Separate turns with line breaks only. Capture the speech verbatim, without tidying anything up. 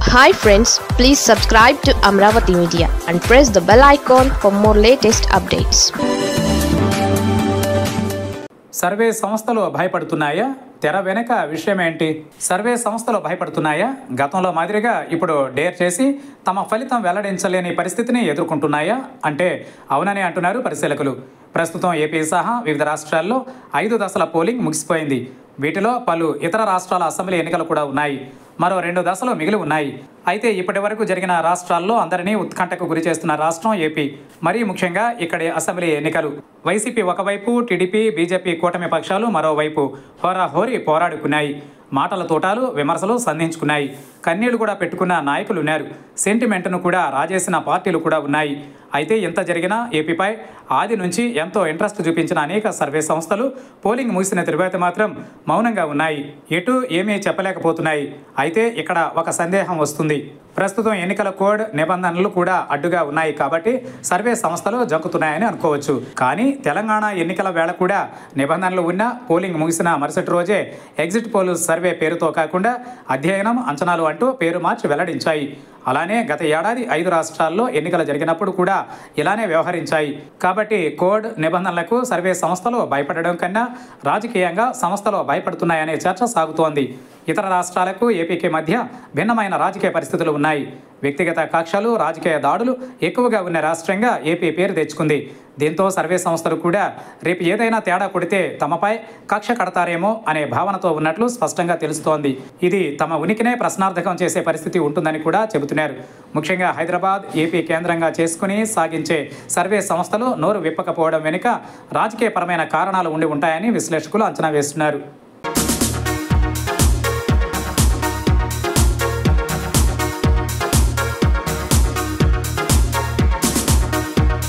Hi friends, please subscribe to Amravati Media and press the bell icon for more latest updates.
Survey సంస్థలు భయపడుతున్నాయా? తెర వెనుక విషయం ఏంటి? సర్వే సంస్థలు భయపడుతున్నాయా? గతంలో మాదిరిగా ఇప్పుడు డేర్ చేసి తమ ఫలితం వెల్లడించలేని పరిస్థితిని ఎదుర్కొంటున్నాయా అంటే అవునని అంటున్నారు పరిశీలకులు. ప్రస్తుతం ఏపీ సహా వివిధ రాష్ట్రాల్లో ఐదు దశల పోలింగ్ ముగిసిపోయింది. వీటిలో పలు ఇతర రాష్ట్రాల అసెంబ్లీ ఎన్నికలు కూడా ఉన్నాయి. మరో రెండు దశలు మిగిలి ఉన్నాయి. అయితే ఇప్పటి వరకు జరిగిన రాష్ట్రాల్లో అందరినీ ఉత్కంఠకు గురి చేస్తున్న రాష్ట్రం ఏపీ. మరీ ముఖ్యంగా ఇక్కడి అసెంబ్లీ ఎన్నికలు. వైసీపీ ఒకవైపు, టీడీపీ, బీజేపీ కూటమి పక్షాలు మరోవైపు హోరాహోరీ పోరాడుకున్నాయి. మాటల తోటాలు, విమర్శలు సంధించుకున్నాయి. కన్నీళ్లు కూడా పెట్టుకున్న నాయకులు ఉన్నారు. సెంటిమెంట్ను కూడా రాజేసిన పార్టీలు కూడా ఉన్నాయి. అయితే ఇంత జరిగినా ఏపీపై ఆది నుంచి ఎంతో ఇంట్రెస్ట్ చూపించిన అనేక సర్వే సంస్థలు పోలింగ్ ముగిసిన తరువాత మాత్రం మౌనంగా ఉన్నాయి. ఎటు ఏమీ చెప్పలేకపోతున్నాయి. అయితే ఇక్కడ ఒక సందేహం వస్తుంది. ప్రస్తుతం ఎన్నికల కోడ్ నిబంధనలు కూడా అడ్డుగా ఉన్నాయి కాబట్టి సర్వే సంస్థలు జంకుతున్నాయని అనుకోవచ్చు. కానీ తెలంగాణ ఎన్నికల వేళ కూడా నిబంధనలు ఉన్నా పోలింగ్ ముగిసిన మరుసటి రోజే ఎగ్జిట్ పోల్ సర్వే పేరుతో కాకుండా అధ్యయనం, అంచనాలు అంటూ పేరు మార్చి వెల్లడించాయి. అలానే గత ఏడాది ఐదు రాష్ట్రాల్లో ఎన్నికలు జరిగినప్పుడు కూడా ఇలానే వ్యవహరించాయి. కాబట్టి కోడ్ నిబంధనలకు సర్వే సంస్థలు భయపడడం కన్నా రాజకీయంగా సంస్థలు భయపడుతున్నాయనే చర్చ సాగుతోంది. ఇతర రాష్ట్రాలకు ఏపీకి మధ్య భిన్నమైన రాజకీయ పరిస్థితులు ఉన్నాయి. వ్యక్తిగత కక్షలు, రాజకీయ దాడులు ఎక్కువగా ఉన్న రాష్ట్రంగా ఏపీ పేరు తెచ్చుకుంది. దీంతో సర్వే సంస్థలు కూడా రేపు ఏదైనా తేడా కొడితే తమపై కక్ష కడతారేమో అనే భావనతో ఉన్నట్లు స్పష్టంగా తెలుస్తోంది. ఇది తమ ఉనికినే ప్రశ్నార్థకం చేసే పరిస్థితి ఉంటుందని కూడా చెబుతున్నారు. ముఖ్యంగా హైదరాబాద్, ఏపీ కేంద్రంగా చేసుకుని సాగించే సర్వే సంస్థలు నోరు విప్పకపోవడం వెనుక రాజకీయపరమైన కారణాలు ఉండి ఉంటాయని విశ్లేషకులు అంచనా వేస్తున్నారు.